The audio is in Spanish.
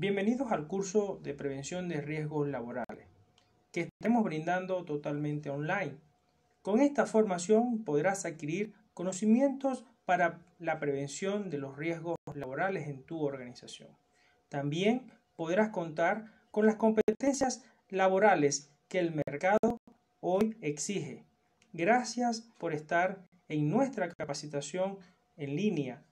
Bienvenidos al curso de prevención de riesgos laborales, que estaremos brindando totalmente online. Con esta formación podrás adquirir conocimientos para la prevención de los riesgos laborales en tu organización. También podrás contar con las competencias laborales que el mercado hoy exige. Gracias por estar en nuestra capacitación en línea